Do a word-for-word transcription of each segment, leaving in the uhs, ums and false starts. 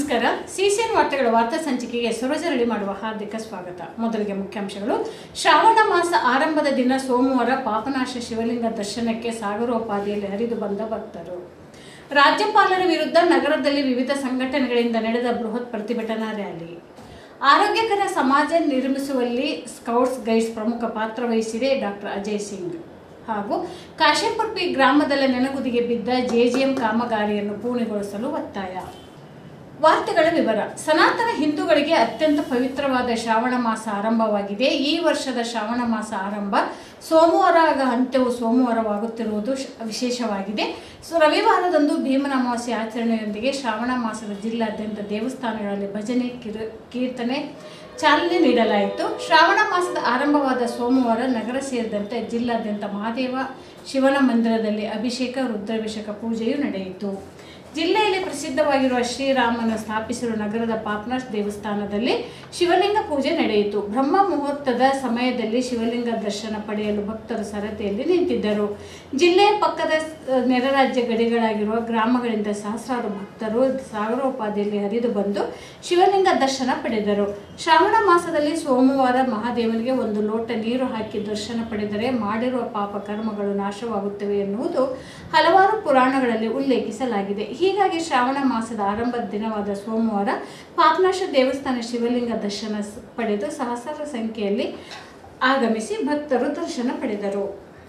ನಮಸ್ಕಾರ. ಸಿಸಿಎನ್ ವಾರ್ತೆಗಳ ವಾರ್ತಾ ಸಂಚಿಕೆಗೆ ಸರೋಜರಳಿ ಮಾಡುವ ಹಾರ್ದಿಕ ಸ್ವಾಗತ. ಮೊದಲಿಗೆ ಮುಖ್ಯಾಂಶಗಳು. ಶ್ರಾವಣ ಮಾಸ ಆರಂಭದ ದಿನ ಸೋಮವಾರ ಪಾಪನಾಶ ಶಿವಲಿಂಗ ದರ್ಶನಕ್ಕೆ ಸಾಗರೋಪಾದಿಯಲ್ಲಿ ಹರಿದು ಬಂದ ಭಕ್ತರು. ರಾಜ್ಯಪಾಲರ ವಿರುದ್ಧ ನಗರದಲ್ಲಿ ವಿವಿಧ ಸಂಘಟನೆಗಳಿಂದ ನಡೆದ ಬೃಹತ್ ಪ್ರತಿಭಟನಾ ರ್ಯಾಲಿ. ಆರೋಗ್ಯಕರ ಸಮಾಜ ನಿರ್ಮಿಸುವಲ್ಲಿ ಸ್ಕೌಟ್ಸ್ ಗೈಡ್ಸ್ ಪ್ರಮುಖ ಪಾತ್ರ ವಹಿಸಿದೆ ಡಾಕ್ಟರ್ ಅಜಯ್ ಸಿಂಗ್. ಹಾಗೂ ಕಾಶೆಂಪುರ್ ಪಿ ಗ್ರಾಮದಲ್ಲಿ ನೆನಗುದಿಗೆ ಬಿದ್ದ ಜೆಜಿಎಂ ಕಾಮಗಾರಿಯನ್ನು ಪೂರ್ಣಗೊಳಿಸಲು ಒತ್ತಾಯ. ವಾರ್ತೆಗಳ ವಿವರ. ಸನಾತನ ಹಿಂದೂಗಳಿಗೆ ಅತ್ಯಂತ ಪವಿತ್ರವಾದ ಶ್ರಾವಣ ಮಾಸ ಆರಂಭವಾಗಿದೆ. ಈ ವರ್ಷದ ಶ್ರಾವಣ ಮಾಸ ಆರಂಭ ಸೋಮವಾರ ಆಗ ಅಂತ್ಯವು ಸೋಮವಾರವಾಗುತ್ತಿರುವುದು ವಿಶೇಷವಾಗಿದೆ. ರವಿವಾರದಂದು ಭೀಮನ ಅಮಾವಾಸ್ಯೆ ಆಚರಣೆಯೊಂದಿಗೆ ಶ್ರಾವಣ ಮಾಸದ ಜಿಲ್ಲಾದ್ಯಂತ ದೇವಸ್ಥಾನಗಳಲ್ಲಿ ಭಜನೆ ಕೀರ್ತನೆ ಚಾಲನೆ ನೀಡಲಾಯಿತು. ಶ್ರಾವಣ ಮಾಸದ ಆರಂಭವಾದ ಸೋಮವಾರ ನಗರ ಸೇರಿದಂತೆ ಜಿಲ್ಲಾದ್ಯಂತ ಮಹಾದೇವ ಶಿವನ ಮಂದಿರದಲ್ಲಿ ಅಭಿಷೇಕ ರುದ್ರಾಭಿಷೇಕ ಪೂಜೆಯು ನಡೆಯಿತು. ಜಿಲ್ಲೆಯಲ್ಲಿ ಪ್ರಸಿದ್ಧವಾಗಿರುವ ಶ್ರೀರಾಮನ ಸ್ಥಾಪಿಸಿರುವ ನಗರದ ಪಾಪನಾಶ್ ದೇವಸ್ಥಾನದಲ್ಲಿ ಶಿವಲಿಂಗ ಪೂಜೆ ನಡೆಯಿತು. ಬ್ರಹ್ಮ ಮುಹೂರ್ತದ ಸಮಯದಲ್ಲಿ ಶಿವಲಿಂಗ ದರ್ಶನ ಪಡೆಯಲು ಭಕ್ತರು ಸರತಿಯಲ್ಲಿ ನಿಂತಿದ್ದರು. ಜಿಲ್ಲೆಯ ಪಕ್ಕದ ನೆರ ರಾಜ್ಯ ಗಡಿಗಳಾಗಿರುವ ಗ್ರಾಮಗಳಿಂದ ಸಹಸ್ರಾರು ಭಕ್ತರು ಸಾಗರೋಪಾದಿಯಲ್ಲಿ ಹರಿದು ಬಂದು ಶಿವಲಿಂಗ ದರ್ಶನ ಪಡೆದರು. ಶ್ರಾವಣ ಮಾಸದಲ್ಲಿ ಸೋಮವಾರ ಮಹಾದೇವನಿಗೆ ಒಂದು ಲೋಟ ನೀರು ಹಾಕಿ ದರ್ಶನ ಪಡೆದರೆ ಮಾಡಿರುವ ಪಾಪ ಕರ್ಮಗಳು ನಾಶವಾಗುತ್ತವೆ ಎನ್ನುವುದು ಹಲವಾರು ಪುರಾಣಗಳಲ್ಲಿ ಉಲ್ಲೇಖಿಸಲಾಗಿದೆ. ಹೀಗಾಗಿ ಶ್ರಾವಣ ಮಾಸದ ಆರಂಭದ ದಿನವಾದ ಸೋಮವಾರ ಪಾಪನಾಶ ದೇವಸ್ಥಾನ ಶಿವಲಿಂಗ ದರ್ಶನ ಪಡೆದು ಸಹಸ್ರಾರು ಸಂಖ್ಯೆಯಲ್ಲಿ ಆಗಮಿಸಿ ಭಕ್ತರು ದರ್ಶನ ಪಡೆದರು.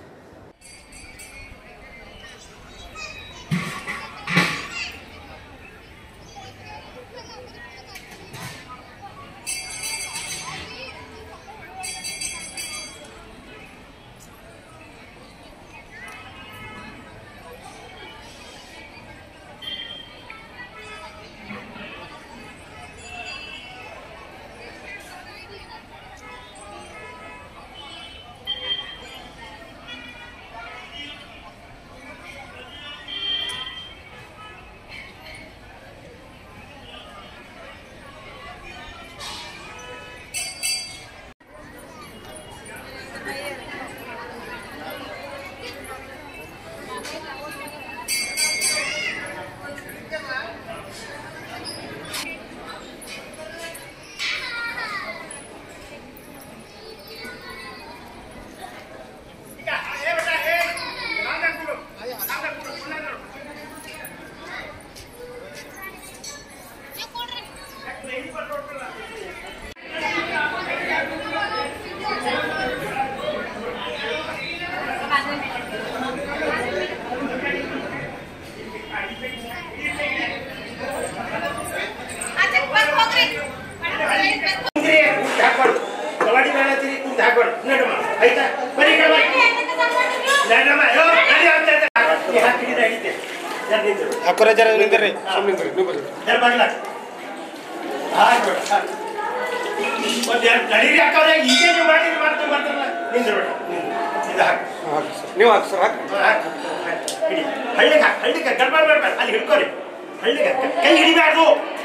ನೀವು ಸರ್ ಹಳ್ಳಿಗೆ ಹಳ್ಳಿಗೆ ಗಡ್ಬಾಡ್ ಮಾಡ್ಬೇಡ, ಅಲ್ಲಿ ಹಿಡ್ಕೊರಿ, ಹಳ್ಳಿಗೆ ಕೈ ಹಿಡಿಬಾರ್ದು.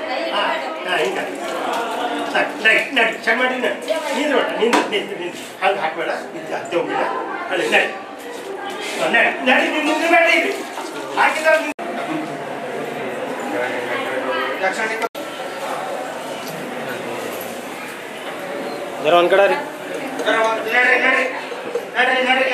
ನಡಿ ನಡಿ ಚೆಕ್ ಮಾಡಿ ನಿಂದ್ರು ನಿಂದು ನಿಂತು ನಿಂತು ಹಂಗೆ ಹಾಕ್ಬೇಡ, ಇದು ಹತ್ತೆ ಹೋಗಿಲ್ಲ ಹಳ್ಳಿ ನಡಿ ನಡಿ ನಡಿ ನೀವು ನಿಂದ್ರಬೇಡ, ಇಲ್ಲಿ ಹಾಕಿದ ಜರ ಒಂದ್ ಕಡೆ ರೀ ನಡ್ರಿ ನಡ್ರಿ ನಡ್ರಿ ನಡ್ರಿ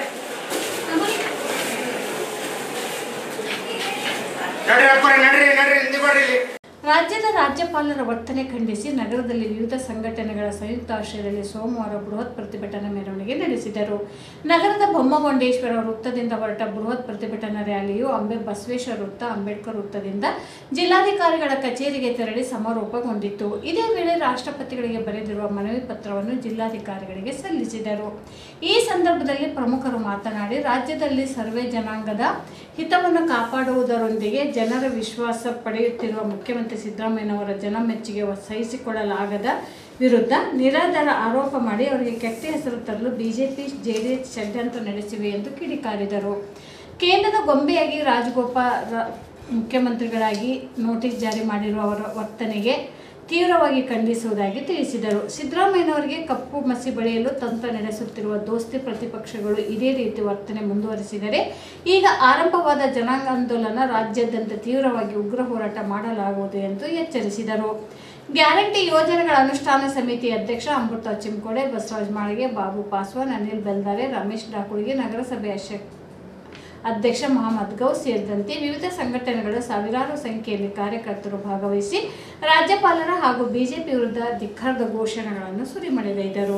ನಡ್ರಿ ಹಾಕೋರಿ ನಡ್ರಿ ನಡ್ರಿ ನಿಂದ್ರಬೇಡ್ರಿ. ರಾಜ್ಯದ ರಾಜ್ಯಪಾಲರ ವರ್ತನೆ ಖಂಡಿಸಿ ನಗರದಲ್ಲಿ ವಿವಿಧ ಸಂಘಟನೆಗಳ ಸಂಯುಕ್ತ ಆಶ್ರಯದಲ್ಲಿ ಸೋಮವಾರ ಬೃಹತ್ ಪ್ರತಿಭಟನಾ ಮೆರವಣಿಗೆ ನಡೆಸಿದರು. ನಗರದ ಬೊಮ್ಮಗೊಂಡೇಶ್ವರ ವೃತ್ತದಿಂದ ಹೊರಟ ಬೃಹತ್ ಪ್ರತಿಭಟನಾ ರ್ಯಾಲಿಯು ಅಂಬೆ ಬಸವೇಶ್ವರ ವೃತ್ತ, ಅಂಬೇಡ್ಕರ್ ವೃತ್ತದಿಂದ ಜಿಲ್ಲಾಧಿಕಾರಿಗಳ ಕಚೇರಿಗೆ ತೆರಳಿ ಸಮಾರೋಪಗೊಂಡಿತು. ಇದೇ ವೇಳೆ ರಾಷ್ಟ್ರಪತಿಗಳಿಗೆ ಬರೆದಿರುವ ಮನವಿ ಪತ್ರವನ್ನು ಜಿಲ್ಲಾಧಿಕಾರಿಗಳಿಗೆ ಸಲ್ಲಿಸಿದರು. ಈ ಸಂದರ್ಭದಲ್ಲಿ ಪ್ರಮುಖರು ಮಾತನಾಡಿ, ರಾಜ್ಯದಲ್ಲಿ ಸರ್ವೇ ಜನಾಂಗದ ಹಿತವನ್ನು ಕಾಪಾಡುವುದರೊಂದಿಗೆ ಜನರ ವಿಶ್ವಾಸ ಪಡೆಯುತ್ತಿರುವ ಮುಖ್ಯಮಂತ್ರಿ ಸಿದ್ದರಾಮಯ್ಯನವರ ಜನಮೆಚ್ಚುಗೆ ಸಹಿಸಿಕೊಳ್ಳಲಾಗದ ವಿರುದ್ಧ ನಿರಾಧಾರ ಆರೋಪ ಮಾಡಿ ಅವರಿಗೆ ಕೆಟ್ಟ ಹೆಸರು ತರಲು ಬಿಜೆಪಿ ಜೆಡಿಎಸ್ ಷಡ್ಯಂತ್ರ ನಡೆಸಿವೆ ಎಂದು ಕಿಡಿಕಾರಿದರು. ಕೇಂದ್ರದ ಗೊಂಬೆಯಾಗಿ ರಾಜಗೋಪಾಲ್ ಮುಖ್ಯಮಂತ್ರಿಗಳಾಗಿ ನೋಟಿಸ್ ಜಾರಿ ಮಾಡಿರುವ ಅವರ ವರ್ತನೆಗೆ ತೀವ್ರವಾಗಿ ಖಂಡಿಸುವುದಾಗಿ ತಿಳಿಸಿದರು. ಸಿದ್ದರಾಮಯ್ಯನವರಿಗೆ ಕಪ್ಪು ಮಸಿ ಬಳಿಯಲು ತಂತ್ರ ನಡೆಸುತ್ತಿರುವ ದೋಸ್ತಿ ಪ್ರತಿಪಕ್ಷಗಳು ಇದೇ ರೀತಿ ವರ್ತನೆ ಮುಂದುವರಿಸಿದರೆ ಈಗ ಆರಂಭವಾದ ಜನಾಂದೋಲನ ರಾಜ್ಯಾದ್ಯಂತ ತೀವ್ರವಾಗಿ ಉಗ್ರ ಹೋರಾಟ ಮಾಡಲಾಗುವುದು ಎಂದು ಎಚ್ಚರಿಸಿದರು. ಗ್ಯಾರಂಟಿ ಯೋಜನೆಗಳ ಅನುಷ್ಠಾನ ಸಮಿತಿ ಅಧ್ಯಕ್ಷ ಅಮೃತ ಚಿಮ್ಕೋಡೆ, ಬಸವರಾಜ ಮಾಳಿಗೆ, ಬಾಬು ಪಾಸ್ವಾನ್, ಅನಿಲ್ ಬೆಲ್ದಾರೆ, ರಮೇಶ್ ಡಾಕುಳಿಗೆ, ನಗರಸಭೆ ಅಧ್ಯಕ್ಷ ಮಹಮ್ಮದ್ ಗೌಸ್ ಸೇರಿದಂತೆ ವಿವಿಧ ಸಂಘಟನೆಗಳ ಸಾವಿರಾರು ಸಂಖ್ಯೆಯಲ್ಲಿ ಕಾರ್ಯಕರ್ತರು ಭಾಗವಹಿಸಿ ರಾಜ್ಯಪಾಲರ ಹಾಗೂ ಬಿಜೆಪಿ ವಿರುದ್ಧ ಧಿಕ್ಕಾರದ ಘೋಷಣೆಗಳನ್ನು ಸುರಿಮಳೆಗೈದರು.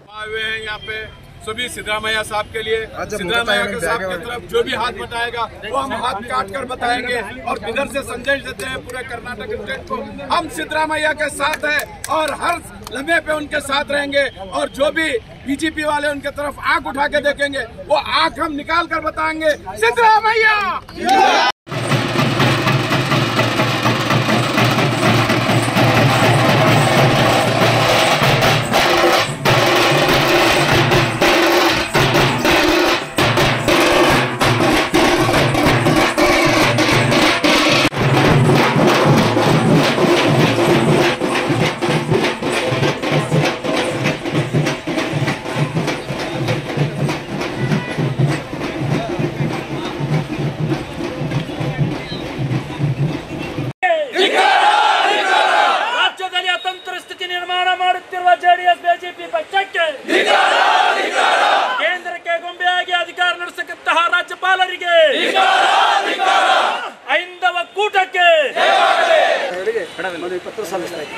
सभी सिद्धरामैया साहब के लिए सिद्धरामैया के साहब की तरफ जो भी हाथ बताएगा वो हम हाथ काट कर बताएंगे और इधर से संदेश देते हैं पूरे कर्नाटक स्टेट को हम सिद्धरामैया के साथ हैं और हर लम्हे पे उनके साथ रहेंगे और जो भी बीजेपी वाले उनके तरफ आंख उठा के देखेंगे वो आंख हम निकाल कर बताएंगे सिद्धरामैया। ರಾಜ್ಯದಲ್ಲಿ ಅತಂತ್ರ ಸ್ಥಿತಿ ನಿರ್ಮಾಣ ಮಾಡುತ್ತಿರುವ ಜೆಡಿಎಸ್ ಬಿಜೆಪಿ ಪಕ್ಷಕ್ಕೆ ಕೇಂದ್ರಕ್ಕೆ ಗೊಂಬೆಯಾಗಿ ಅಧಿಕಾರ ನಡೆಸತಕ್ಕಂತಹ ರಾಜ್ಯಪಾಲರಿಗೆ ಐಂದವ ಕೂಟಕ್ಕೆ ಪತ್ರ ಸಲ್ಲಿಸಲಾಗಿದೆ.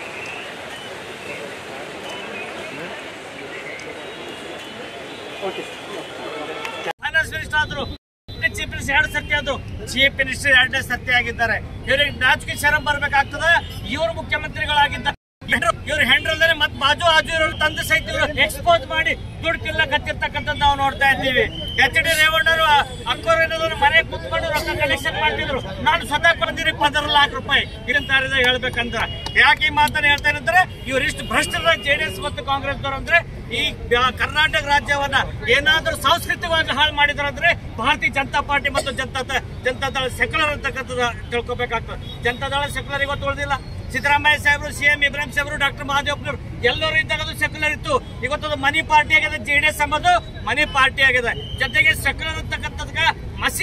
ಫೈನಾನ್ಸ್ ಮಿನಿಸ್ಟರ್ ಆದ್ರು, ಚೀಫ್ ಮಿನಿಸ್ಟರ್ ಎರಡು ಸರ್ತಿ ಆದ್ರು, ಚೀಫ್ ಮಿನಿಸ್ಟರ್ ಎರಡನೇ ಸರ್ತಿ ಆಗಿದ್ದಾರೆ. ಇವರಿಗೆ ನಾಚಿಕೆ ಶರಂ ಬರ್ಬೇಕಾಗ್ತದೆ. ಇವರು ಮುಖ್ಯಮಂತ್ರಿಗಳಾಗಿದ್ದಾರೆ, ಇವ್ರು ಹೆಂಡ್ರಲ್ಲೇ ಮತ್ ಬಾಜು ಆಜು ಇರೋರು ತಂದೆ ಸಹಿತ ಇವರು ಎಕ್ಸ್ಪೋಸ್ ಮಾಡಿ ದುಡ್ಡು ತಿಲ್ಲ ಕತ್ತಿರ್ತಕ್ಕಂಥದ್ದು ನಾವು ನೋಡ್ತಾ ಇದ್ದೀವಿ. ಎಚ್ ಡಿ ರೇವಣ್ಣರು ಅಕ್ಕೋರು ಏನಾದ್ರು ಮನೆ ಕುತ್ಕೊಂಡು ರೊಕ್ಕ ಕಲೆಕ್ಷನ್ ಮಾಡ್ತಿದ್ರು. ನಾನು ಸ್ವತಃ ಕೊಡ್ತೀನಿ ಪದರ ಲಾಖ ರೂಪಾಯಿ ಇದನ್ನ ಹೇಳ್ಬೇಕಂತ. ಯಾಕೆ ಈ ಮಾತನ್ನ ಹೇಳ್ತೇನೆ ಅಂದ್ರೆ ಇವ್ರು ಇಷ್ಟು ಭ್ರಷ್ಟರ ಜೆಡಿಎಸ್ ಮತ್ತು ಕಾಂಗ್ರೆಸ್ ದವರು ಅಂದ್ರೆ ಈ ಕರ್ನಾಟಕ ರಾಜ್ಯವನ್ನ ಏನಾದ್ರೂ ಸಾಂಸ್ಕೃತಿಕವಾಗಿ ಹಾಳು ಮಾಡಿದ್ರು ಅಂದ್ರೆ ಭಾರತೀಯ ಜನತಾ ಪಾರ್ಟಿ ಮತ್ತು ಜನತಾ ಜನತಾ ದಳ ಸೆಕ್ಯುಲರ್ ಅಂತಕ್ಕಂಥದ್ದು ತಿಳ್ಕೊಬೇಕಾಗ್ತದೆ. ಜನತಾ ದಳ ಸೆಕ್ಯುಲರ್ ಇವತ್ತು ಉಳಿದಿಲ್ಲ. ಸಿದ್ದರಾಮಯ್ಯ ಸಾಹೇಬರು, ಸಿಎಂ ಇಬ್ರಾಹಿಂ ಸಾಹೇಬರು, ಡಾಕ್ಟರ್ ಮಹಾದೇವಪ್ಪನವರು ಎಲ್ಲರೂ ಇದ್ದಾಗ ಅದು ಸೆಕ್ಯುಲರ್ ಇತ್ತು. ಇವತ್ತು ಮನಿ ಪಾರ್ಟಿ ಆಗಿದೆ. ಜೆಡಿಎಸ್ ಎಂಬುದು ಮನಿ ಪಾರ್ಟಿ ಆಗಿದೆ. ಜೊತೆಗೆ ಸೆಕ್ಯುಲರ್ ಅಂತಕ್ಕಂಥದ್ಕ ಮಸಿ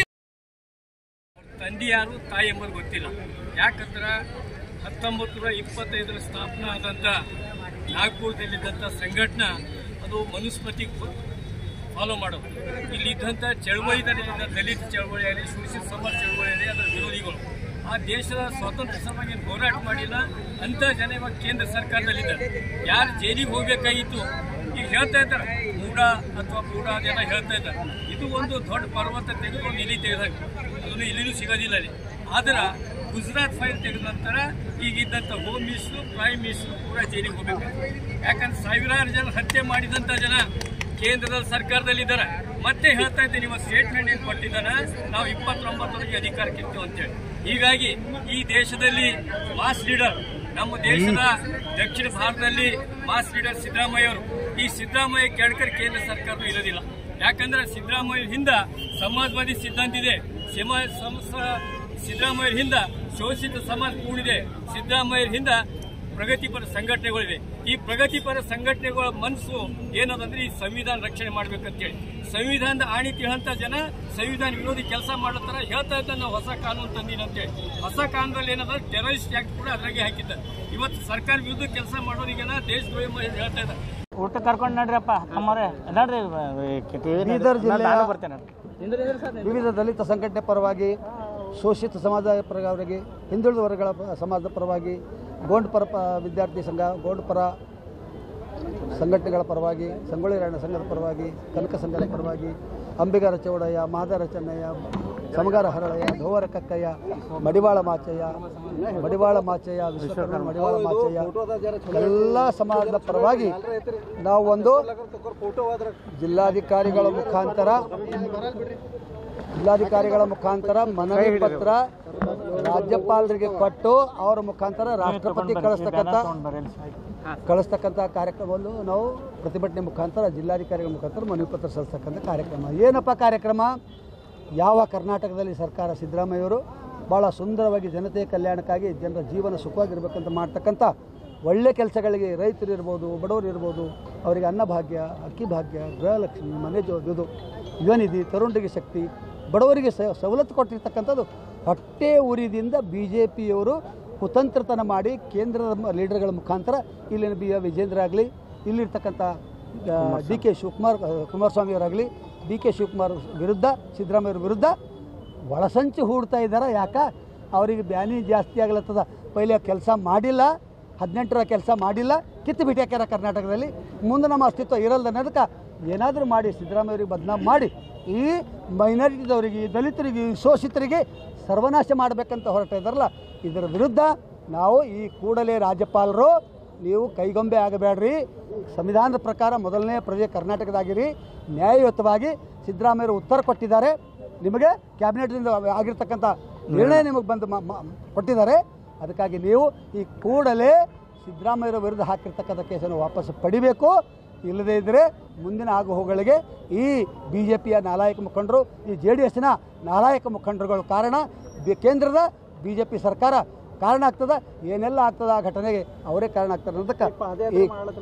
ತಂದೆ ಯಾರು ತಾಯಿ ಎಂಬುದು ಗೊತ್ತಿಲ್ಲ. ಯಾಕಂದ್ರೆ ಹತ್ತೊಂಬತ್ತು ನೂರ ಇಪ್ಪತ್ತೈದರ ಸ್ಥಾಪನಾ ಆದಂಥ ನಾಗ್ಪುರದಲ್ಲಿದ್ದಂಥ ಸಂಘಟನೆ ಅದು ಮನುಸ್ಮೃತಿ ಫಾಲೋ ಮಾಡೋದು. ಇಲ್ಲಿದ್ದಂಥ ಚಳವಳಿದಲ್ಲಿ ದಲಿತ ಚಳವಳಿಯಲ್ಲಿ, ಶೋಷಿತ ಸಮಾಜ ಚಳವಳಿಯಲ್ಲಿ ಅದರ ವಿರೋಧಿಗಳು ಆ ದೇಶದ ಸ್ವಾತಂತ್ರ್ಯ ಸಲುವಾಗಿ ಹೋರಾಟ ಮಾಡಿಲ್ಲ ಅಂತ ಜನ ಇವಾಗ ಕೇಂದ್ರ ಸರ್ಕಾರದಲ್ಲಿದ್ದಾರೆ. ಯಾರು ಜೈಲಿಗೆ ಹೋಗಬೇಕಾಗಿತ್ತು ಈಗ ಹೇಳ್ತಾ ಇದ್ದಾರೆ, ಮೂಡ ಅಥವಾ ಮೂಡ ಅದೆಲ್ಲ ಹೇಳ್ತಾ ಇದ್ದಾರೆ. ಇದು ಒಂದು ದೊಡ್ಡ ಪರ್ವತ ತೆಗೆದು ಒಂದು ಇಲಿ ತೆಗೆದಾಗ ಅದನ್ನು ಇಲ್ಲಿನೂ ಸಿಗೋದಿಲ್ಲ ಅಲ್ಲಿ. ಆದ್ರೆ ಗುಜರಾತ್ ಫೈಲ್ ತೆಗೆದ ನಂತರ ಈಗಿದ್ದಂಥ ಹೋಮ್ ಮಿನಿಸ್ಟ್ರು, ಪ್ರೈಮ್ ಮಿನಿಸ್ಟ್ರು ಕೂಡ ಜೈಲಿಗೆ ಹೋಗಬೇಕು. ಯಾಕಂದ್ರೆ ಸಾವಿರಾರು ಜನ ಹತ್ಯೆ ಮಾಡಿದಂಥ ಜನ ಕೇಂದ್ರದ ಸರ್ಕಾರದಲ್ಲಿದ್ದಾರೆ. ಮತ್ತೆ ಹೇಳ್ತಾ ಇದ್ದೀನಿ, ನೀವು ಸ್ಟೇಟ್ಮೆಂಟ್ ಏನು ಕೊಟ್ಟಿದ್ದಾನೆ, ನಾವು ಇಪ್ಪತ್ತೊಂಬತ್ತರಿಗೆ ಅಧಿಕಾರಕ್ಕೆ ಇರ್ತೀವಿ ಅಂತೇಳಿ. ಹೀಗಾಗಿ ಈ ದೇಶದಲ್ಲಿ ಮಾಸ್ ಲೀಡರ್, ನಮ್ಮ ದೇಶದ ದಕ್ಷಿಣ ಭಾರತದಲ್ಲಿ ಮಾಸ್ ಲೀಡರ್ ಸಿದ್ದರಾಮಯ್ಯ ಅವರು. ಈ ಸಿದ್ದರಾಮಯ್ಯ ಕೆಳಕರ್ ಕೇಂದ್ರ ಸರ್ಕಾರ ಇರೋದಿಲ್ಲ. ಯಾಕಂದ್ರೆ ಸಿದ್ದರಾಮಯ್ಯ ಹಿಂದ ಸಮಾಜವಾದಿ ಸಿದ್ಧಾಂತ ಇದೆ, ಸಿದ್ದರಾಮಯ್ಯ ಹಿಂದ ಶೋಷಿತ ಸಮಾಜ ಕೂಡಿದೆ, ಸಿದ್ದರಾಮಯ್ಯ ಹಿಂದ ಪ್ರಗತಿಪರ ಸಂಘಟನೆಗಳಿವೆ. ಈ ಪ್ರಗತಿಪರ ಸಂಘಟನೆಗಳ ಮನಸ್ಸು ಏನದಂದ್ರೆ ಈ ಸಂವಿಧಾನ ರಕ್ಷಣೆ ಮಾಡ್ಬೇಕಂತೇಳಿ. ಸಂವಿಧಾನದ ಆಣಿ ತಿಳಂತ ಜನ ಸಂವಿಧಾನ ವಿರೋಧಿ ಕೆಲಸ ಮಾಡತ್ತಾರ. ಹೇಳ್ತಾ ಇದ್ದ ನಾವು ಹೊಸ ಕಾನೂನು ತಂದಿನಂತೇಳಿ. ಹೊಸ ಕಾನೂನಲ್ಲಿ ಏನಂದ್ರೆ ಟೆರರಿಸ್ಟ್ ಆಕ್ಟ್ ಕೂಡ ಅದ್ರಾಗೆ ಹಾಕಿದ್ದಾರೆ. ಇವತ್ತು ಸರ್ಕಾರ ವಿರುದ್ಧ ಕೆಲಸ ಮಾಡೋರಿಗೆಲ್ಲ ದೇಶದ್ರೋಹಿ ಹೇಳ್ತಾ ಇದ್ದಾರೆ. ಊಟ ಕರ್ಕೊಂಡು ನಡ್ರಪ್ಪ ಅಮ್ಮರೇ ನಡ್ರಿ. ಬೀದರ್ ಜಿಲ್ಲೆಯ ವಿವಿಧ ದಲಿತ ಸಂಘಟನೆ ಪರವಾಗಿ, ಶೋಷಿತ ಸಮಾಜ ಪರವಾಗಿ, ಹಿಂದುಳಿದ ವರ್ಗಗಳ ಸಮಾಜದ ಪರವಾಗಿ, ಗೋಂಡ್ ಪರ ವಿದ್ಯಾರ್ಥಿ ಸಂಘ, ಗೋಂಡ್ ಪರ ಸಂಘಟನೆಗಳ ಪರವಾಗಿ, ಸಂಗೊಳ್ಳಿ ರಾಯಣ್ಣ ಸಂಘದ ಪರವಾಗಿ, ಕನಕ ಸಂಘದ ಪರವಾಗಿ, ಅಂಬಿಗರ ಚೌಡಯ್ಯ, ಮಹದಾರ ಚೆನ್ನಯ್ಯ, ಸಮಗಾರ ಹರಳಯ್ಯ, ಧೋವರ ಕಕ್ಕಯ್ಯ, ಮಡಿವಾಳ ಮಾಚಯ್ಯ, ಮಡಿವಾಳ ಮಾಚಯ್ಯ, ವಿಶ್ವಕರ್ಮ ಮಡಿವಾಳ ಮಾಚಯ್ಯ ಎಲ್ಲ ಸಮಾಜದ ಪರವಾಗಿ ನಾವು ಒಂದು ಜಿಲ್ಲಾಧಿಕಾರಿಗಳ ಮುಖಾಂತರ ಜಿಲ್ಲಾಧಿಕಾರಿಗಳ ಮುಖಾಂತರ ಮನವಿ ಪತ್ರ ರಾಜ್ಯಪಾಲರಿಗೆ ಕೊಟ್ಟು ಅವರ ಮುಖಾಂತರ ರಾಷ್ಟ್ರಪತಿ ಕಳಿಸ್ತಕ್ಕಂಥ ಕಳಿಸ್ತಕ್ಕಂಥ ಕಾರ್ಯಕ್ರಮವನ್ನು ನಾವು ಪ್ರತಿಭಟನೆ ಮುಖಾಂತರ ಜಿಲ್ಲಾಧಿಕಾರಿಗಳ ಮುಖಾಂತರ ಮನವಿ ಪತ್ರ ಸಲ್ಲಿಸ್ತಕ್ಕಂಥ ಕಾರ್ಯಕ್ರಮ. ಏನಪ್ಪ ಕಾರ್ಯಕ್ರಮ? ಯಾವ ಕರ್ನಾಟಕದಲ್ಲಿ ಸರ್ಕಾರ ಸಿದ್ದರಾಮಯ್ಯವರು ಭಾಳ ಸುಂದರವಾಗಿ ಜನತೆಯ ಕಲ್ಯಾಣಕ್ಕಾಗಿ ಜನರ ಜೀವನ ಸುಖವಾಗಿರ್ಬೇಕಂತ ಮಾಡ್ತಕ್ಕಂಥ ಒಳ್ಳೆ ಕೆಲಸಗಳಿಗೆ ರೈತರು ಇರ್ಬೋದು, ಬಡವರು ಇರ್ಬೋದು, ಅವರಿಗೆ ಅನ್ನಭಾಗ್ಯ, ಅಕ್ಕಿ ಭಾಗ್ಯ, ಗೃಹಲಕ್ಷ್ಮಿ, ಮನೆ ಜೋ ಇದು ಯುವನಿಧಿ, ತರುಣರಿಗೆ ಶಕ್ತಿ, ಬಡವರಿಗೆ ಸವಲತ್ತು ಕೊಟ್ಟಿರ್ತಕ್ಕಂಥದ್ದು ಹೊಟ್ಟೆ ಉರಿದಿಂದ ಬಿ ಜೆ ಪಿಯವರು ಕುತಂತ್ರತನ ಮಾಡಿ ಕೇಂದ್ರದ ಲೀಡರ್ಗಳ ಮುಖಾಂತರ ಇಲ್ಲಿನ ಬಿ ವಿಜೇಂದ್ರ ಆಗಲಿ, ಇಲ್ಲಿರ್ತಕ್ಕಂಥ ಡಿ ಕೆ ಶಿವಕುಮಾರ್ ಕುಮಾರಸ್ವಾಮಿಯವರಾಗಲಿ, ಡಿ ಕೆ ಶಿವಕುಮಾರ್ ವಿರುದ್ಧ, ಸಿದ್ದರಾಮಯ್ಯವ್ರ ವಿರುದ್ಧ ಒಳಸಂಚು ಹೂಡ್ತಾ ಇದ್ದಾರೆ. ಯಾಕೆ ಅವರಿಗೆ ಬ್ಯಾನಿ ಜಾಸ್ತಿ ಆಗ್ಲತ್ತದ. ಪೈಲೆ ಕೆಲಸ ಮಾಡಿಲ್ಲ, ಹದಿನೆಂಟರ ಕೆಲಸ ಮಾಡಿಲ್ಲ, ಕಿತ್ತು ಬಿಟ್ಟಾಕ್ಯಾರ ಕರ್ನಾಟಕದಲ್ಲಿ. ಮುಂದೆ ನಮ್ಮ ಅಸ್ತಿತ್ವ ಇರಲ್ಲ ಅನ್ನೋದಕ್ಕೆ ಏನಾದರೂ ಮಾಡಿ ಸಿದ್ದರಾಮಯ್ಯವ್ರಿಗೆ ಬದನಾಮ್ ಮಾಡಿ ಈ ಮೈನಾರಿಟಿದವರಿಗೆ, ದಲಿತರಿಗೆ, ಶೋಷಿತರಿಗೆ ಸರ್ವನಾಶ ಮಾಡಬೇಕಂತ ಹೊರಟ ಇದ್ದಾರಲ್ಲ, ಇದರ ವಿರುದ್ಧ ನಾವು ಈ ಕೂಡಲೇ ರಾಜ್ಯಪಾಲರು ನೀವು ಕೈಗೊಂಬೆ ಆಗಬೇಡ್ರಿ, ಸಂವಿಧಾನದ ಪ್ರಕಾರ ಮೊದಲನೇ ಪ್ರಜೆ ಕರ್ನಾಟಕದಾಗಿರಿ, ನ್ಯಾಯಯುತವಾಗಿ ಸಿದ್ದರಾಮಯ್ಯರು ಉತ್ತರ ಕೊಟ್ಟಿದ್ದಾರೆ, ನಿಮಗೆ ಕ್ಯಾಬಿನೆಟ್ನಿಂದ ಆಗಿರ್ತಕ್ಕಂಥ ನಿರ್ಣಯ ನಿಮಗೆ ಬಂದು ಕೊಟ್ಟಿದ್ದಾರೆ. ಅದಕ್ಕಾಗಿ ನೀವು ಈ ಕೂಡಲೇ ಸಿದ್ದರಾಮಯ್ಯರ ವಿರುದ್ಧ ಹಾಕಿರ್ತಕ್ಕಂಥ ಕೇಸನ್ನು ವಾಪಸ್ ಪಡಿಬೇಕು. ಇಲ್ಲದೇ ಇದ್ದರೆ ಮುಂದಿನ ಆಗುಹೋಗಳಿಗೆ ಈ ಬಿ ಜೆ ಪಿಯ ನಾಲಾಯಕ ಮುಖಂಡರು, ಈ ಜೆ ಡಿ ಎಸ್ಸಿನ ನಾಲಾಯಕ ಮುಖಂಡರುಗಳು ಕಾರಣ, ಕೇಂದ್ರದ ಬಿ ಜೆ ಪಿ ಸರ್ಕಾರ ಕಾರಣ ಆಗ್ತದೆ. ಏನೆಲ್ಲ ಆಗ್ತದೆ ಆ ಘಟನೆಗೆ ಅವರೇ ಕಾರಣ ಆಗ್ತಾರೆ ಅನ್ನೋದಕ್ಕೆ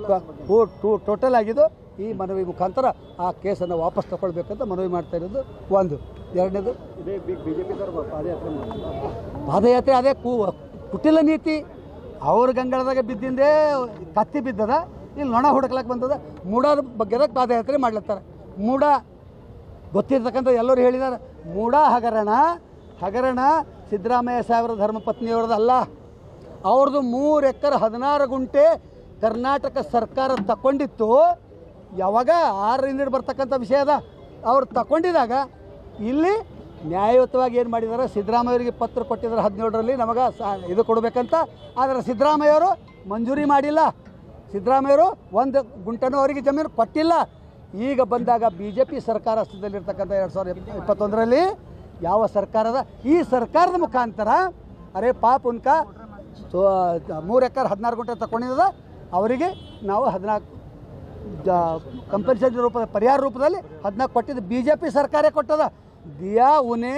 ಈ ಟೋಟಲ್ ಆಗಿದ್ದು ಈ ಮನವಿ ಮುಖಾಂತರ ಆ ಕೇಸನ್ನು ವಾಪಸ್ ತಗೊಳ್ಬೇಕಂತ ಮನವಿ ಮಾಡ್ತಾ ಇರೋದು ಒಂದು. ಎರಡನೇದು ಇದೇ ಬಿ ಜೆ ಪಿ ಪಾದಯಾತ್ರೆ ಪಾದಯಾತ್ರೆ ಅದೇ ಕೂ ಕುಟಿಲ ನೀತಿ. ಅವ್ರ ಗಂಗಳದಾಗ ಬಿದ್ದಿಂದೇ ಕತ್ತಿ ಬಿದ್ದದ, ಇಲ್ಲಿ ನೊಣ ಹುಡುಕ್ಲಕ್ಕೆ ಬಂದದ. ಮೂಡದ ಬಗ್ಗೆದಾಗ ಪಾದಯಾತ್ರೆ ಮಾಡ್ಲತ್ತಾರೆ. ಮೂಡ ಗೊತ್ತಿರ್ತಕ್ಕಂಥ ಎಲ್ಲರೂ ಹೇಳಿದ್ದಾರೆ. ಮೂಡ ಹಗರಣ ಹಗರಣ ಸಿದ್ದರಾಮಯ್ಯ ಸಾಹೇಬರ ಧರ್ಮಪತ್ನಿಯವ್ರದ್ದು ಅಲ್ಲ, ಅವ್ರದ್ದು ಮೂರು ಎಕರೆ ಹದಿನಾರು ಗುಂಟೆ ಕರ್ನಾಟಕ ಸರ್ಕಾರ ತಗೊಂಡಿತ್ತು. ಯಾವಾಗ ಆರರಿಂದ ಬರ್ತಕ್ಕಂಥ ವಿಷಯ ಅದ. ಅವ್ರು ತಗೊಂಡಿದಾಗ ಇಲ್ಲಿ ನ್ಯಾಯಯುತವಾಗಿ ಏನು ಮಾಡಿದ್ದಾರೆ, ಸಿದ್ದರಾಮಯ್ಯವರಿಗೆ ಪತ್ರ ಕೊಟ್ಟಿದ್ದಾರೆ ಹದಿನೇಳರಲ್ಲಿ ನಮಗೆ ಸಾ ಇದು ಕೊಡಬೇಕಂತ. ಆದರೆ ಸಿದ್ದರಾಮಯ್ಯವರು ಮಂಜೂರಿ ಮಾಡಿಲ್ಲ. ಸಿದ್ದರಾಮಯ್ಯವರು ಒಂದು ಗುಂಟನೂ ಅವರಿಗೆ ಜಮೀನು ಕೊಟ್ಟಿಲ್ಲ. ಈಗ ಬಂದಾಗ ಬಿ ಜೆ ಪಿ ಸರ್ಕಾರ ಅಸ್ತಿತ್ವದಲ್ಲಿರ್ತಕ್ಕಂಥ ಎರಡು ಸಾವಿರದ ಇಪ್ಪತ್ತೊಂದರಲ್ಲಿ ಯಾವ ಸರ್ಕಾರದ ಈ ಸರ್ಕಾರದ ಮುಖಾಂತರ ಅರೆ ಪಾಪ ಉನ್ಕ ಸೊ ಮೂರು ಎಕರೆ ಹದಿನಾರು ಗುಂಟೆ ತಗೊಂಡಿದ್ದದ ಅವರಿಗೆ ನಾವು ಹದಿನಾಲ್ಕು ಕಂಪಲ್ಸರಿ ರೂಪದ ಪರಿಹಾರ ರೂಪದಲ್ಲಿ ಹದಿನಾಲ್ಕು ಕೊಟ್ಟಿದ್ದು ಬಿ ಜೆ ಪಿ ಸರ್ಕಾರ ಕೊಟ್ಟದ. ದಿಯಾ ಉನೇ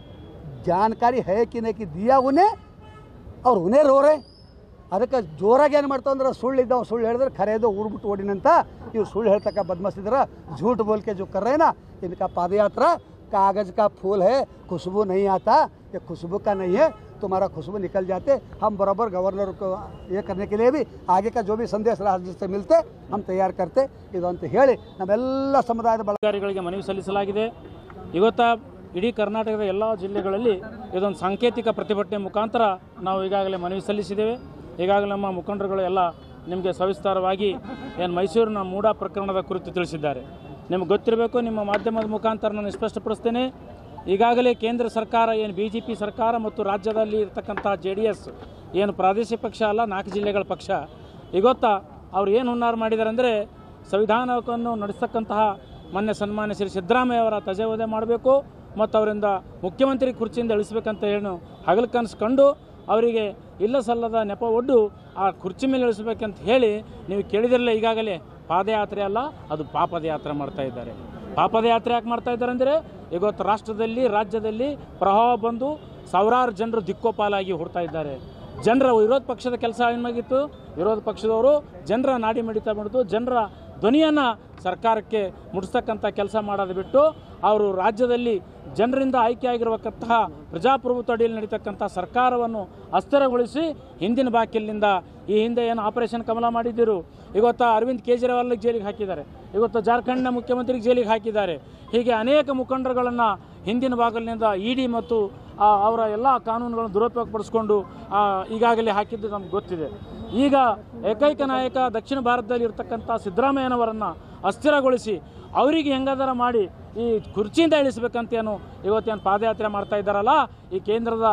ಜಾನಕಾರಿ ಹೇ ಕಿ ನೇ ಕಿ ದಿಯಾ ಉನೇ ಅವ್ರು ಉನೇ ರೋರೆ. ಅದಕ್ಕೆ ಜೋರಾಗಿ ಏನು ಮಾಡ್ತಾವ ಅಂದ್ರೆ ಸುಳ್ಳಿದ್ದವ ಸುಳ್ಳು ಹೇಳಿದ್ರೆ ಖರೇದು ಊರ್ಬಿಟ್ಟು ಓಡಿನಂತ ಇವ್ರು ಸುಳ್ಳು ಹೇಳ್ತಕ್ಕ ಬದ್ಮಸ್ತಿದ್ರ. झूठ बोल के जो कर रहे हैं ना, इनका पादयात्रा कागज़ का फूल है, खुशबू नहीं आता, ये खुशबू का नहीं है, तुम्हारा खुशबू निकल जाते. हम बराबर गवर्नर को ये करने के लिए भी आगे का जो भी संदेश राज्य से मिलते हम तैयार करते. ಇದು ಅಂತ ಹೇಳಿ ನಮ್ಮೆಲ್ಲ ಸಮುದಾಯದ ಅಧಿಕಾರಿಗಳಿಗೆ ಮನವಿ ಸಲ್ಲಿಸಲಾಗಿದೆ. ಇವತ್ತು ಇಡೀ ಕರ್ನಾಟಕದ ಎಲ್ಲ ಜಿಲ್ಲೆಗಳಲ್ಲಿ ಇದೊಂದು ಸಾಂಕೇತಿಕ ಪ್ರತಿಭಟನೆ ಮುಖಾಂತರ ನಾವು ಈಗಾಗಲೇ ಮನವಿ ಸಲ್ಲಿಸಿದ್ದೇವೆ. ಈಗಾಗಲೇ ನಮ್ಮ ಮುಖಂಡರುಗಳು ಎಲ್ಲ ನಿಮಗೆ ಸವಿಸ್ತಾರವಾಗಿ ಏನು ಮೈಸೂರಿನ ಮೂಡ ಪ್ರಕರಣದ ಕುರಿತು ತಿಳಿಸಿದ್ದಾರೆ. ನಿಮ್ಗೆ ಗೊತ್ತಿರಬೇಕು, ನಿಮ್ಮ ಮಾಧ್ಯಮದ ಮುಖಾಂತರ ನಾನು ಸ್ಪಷ್ಟಪಡಿಸ್ತೇನೆ. ಈಗಾಗಲೇ ಕೇಂದ್ರ ಸರ್ಕಾರ ಏನು ಬಿ ಜೆ ಪಿ ಸರ್ಕಾರ ಮತ್ತು ರಾಜ್ಯದಲ್ಲಿ ಇರ್ತಕ್ಕಂಥ ಜೆ ಡಿ ಎಸ್ ಏನು ಪ್ರಾದೇಶಿಕ ಪಕ್ಷ ಅಲ್ಲ, ನಾಲ್ಕು ಜಿಲ್ಲೆಗಳ ಪಕ್ಷ, ಇವತ್ತು ಅವ್ರು ಏನು ಹುನ್ನಾರ ಮಾಡಿದ್ದಾರೆ ಅಂದರೆ ಸಂವಿಧಾನವನ್ನು ನಡೆಸ್ತಕ್ಕಂತಹ ಮೊನ್ನೆ ಸನ್ಮಾನ್ಯ ಶ್ರೀ ಸಿದ್ದರಾಮಯ್ಯ ಅವರ ತಜೆವಧೆ ಮಾಡಬೇಕು ಮತ್ತು ಅವರಿಂದ ಮುಖ್ಯಮಂತ್ರಿ ಕುರ್ಚಿಯಿಂದ ಇಳಿಸ್ಬೇಕಂತ ಏನು ಹಗಲು ಕನಸು ಕಂಡು ಅವರಿಗೆ ಇಲ್ಲ ಸಲ್ಲದ ನೆಪ ಒಡ್ಡು ಆ ಕುರ್ಚಿ ಮೇಲೆ ಇಳಿಸ್ಬೇಕಂತ ಹೇಳಿ ನೀವು ಕೇಳಿದಿರಲಿಲ್ಲ. ಈಗಾಗಲೇ ಪಾದಯಾತ್ರೆ ಅಲ್ಲ, ಅದು ಪಾಪದಯಾತ್ರೆ ಮಾಡ್ತಾ ಇದ್ದಾರೆ. ಪಾಪದಯಾತ್ರೆ ಯಾಕೆ ಮಾಡ್ತಾ ಇದ್ದಾರೆ ಅಂದರೆ ಇವತ್ತು ರಾಷ್ಟ್ರದಲ್ಲಿ ರಾಜ್ಯದಲ್ಲಿ ಪ್ರವಾಹ ಬಂದು ಸಾವಿರಾರು ಜನರು ದಿಕ್ಕೋಪಾಲಾಗಿ ಹೊಡ್ತಾ ಇದ್ದಾರೆ. ಜನರ ವಿರೋಧ ಪಕ್ಷದ ಕೆಲಸ ಏನಾಗಿತ್ತು, ವಿರೋಧ ಪಕ್ಷದವರು ಜನರ ನಾಡಿ ಮಿಡಿತ ಬಿಡ್ತು, ಜನರ ಧ್ವನಿಯನ್ನು ಸರ್ಕಾರಕ್ಕೆ ಮುಡಿಸ್ತಕ್ಕಂಥ ಕೆಲಸ ಮಾಡೋದು ಬಿಟ್ಟು ಅವರು ರಾಜ್ಯದಲ್ಲಿ ಜನರಿಂದ ಆಯ್ಕೆಯಾಗಿರುವಂತಹ ಪ್ರಜಾಪ್ರಭುತ್ವ ಅಡಿಯಲ್ಲಿ ನಡೀತಕ್ಕಂಥ ಸರ್ಕಾರವನ್ನು ಅಸ್ಥಿರಗೊಳಿಸಿ ಹಿಂದಿನ ಬಾಕಿಲಿನಿಂದ ಈ ಹಿಂದೆ ಏನು ಆಪರೇಷನ್ ಕಮಲ ಮಾಡಿದ್ದರು, ಇವತ್ತು ಅರವಿಂದ್ ಕೇಜ್ರಿವಾಲ್ಗೆ ಜೈಲಿಗೆ ಹಾಕಿದ್ದಾರೆ, ಇವತ್ತು ಜಾರ್ಖಂಡ್ನ ಮುಖ್ಯಮಂತ್ರಿಗೆ ಜೈಲಿಗೆ ಹಾಕಿದ್ದಾರೆ. ಹೀಗೆ ಅನೇಕ ಮುಖಂಡರುಗಳನ್ನು ಹಿಂದಿನ ಬಾಗಿಲಿನಿಂದ ಇ ಡಿ ಮತ್ತು ಅವರ ಎಲ್ಲ ಕಾನೂನುಗಳನ್ನು ದುರುಪಯೋಗಪಡಿಸ್ಕೊಂಡು ಈಗಾಗಲೇ ಹಾಕಿದ್ದು ನಮ್ಗೆ ಗೊತ್ತಿದೆ. ಈಗ ಏಕೈಕ ನಾಯಕ ದಕ್ಷಿಣ ಭಾರತದಲ್ಲಿ ಇರ್ತಕ್ಕಂಥ ಸಿದ್ದರಾಮಯ್ಯನವರನ್ನು ಅಸ್ಥಿರಗೊಳಿಸಿ ಅವರಿಗೆ ಹೆಂಗಾದರೂ ಮಾಡಿ ಈ ಕುರ್ಚಿಯಿಂದ ಇಳಿಸಬೇಕಂತೇನು ಇವತ್ತೇನು ಪಾದಯಾತ್ರೆ ಮಾಡ್ತಾ ಇದ್ದಾರಲ್ಲ, ಈ ಕೇಂದ್ರದ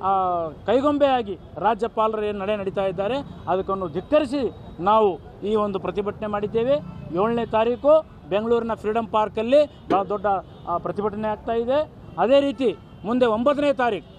ಕೈಗೊಂಬೆಯಾಗಿ ರಾಜ್ಯಪಾಲರು ಏನು ನಡೆ ನಡೀತಾ ಇದ್ದಾರೆ ಅದಕ್ಕೊಂದು ಧಿಕ್ಕರಿಸಿ ನಾವು ಈ ಒಂದು ಪ್ರತಿಭಟನೆ ಮಾಡಿದ್ದೇವೆ. ಏಳನೇ ತಾರೀಕು ಬೆಂಗಳೂರಿನ ಫ್ರೀಡಮ್ ಪಾರ್ಕಲ್ಲಿ ಭಾಳ ದೊಡ್ಡ ಪ್ರತಿಭಟನೆ ಆಗ್ತಾ ಇದೆ. ಅದೇ ರೀತಿ ಮುಂದೆ ಒಂಬತ್ತನೇ ತಾರೀಕು